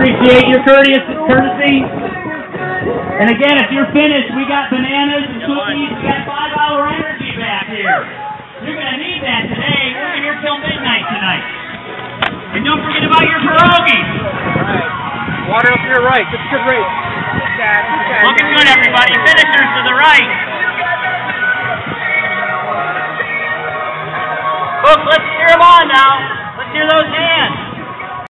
appreciate your courtesy. And again, if you're finished, we got bananas and cookies. We got 5-hour energy back here. You're going to need that today. We're here till midnight tonight. And don't forget about your pierogies. Water up to your right. That's a good rate. Looking good, everybody. Finishers to the right. Folks, let's cheer them on now. Let's hear those hands.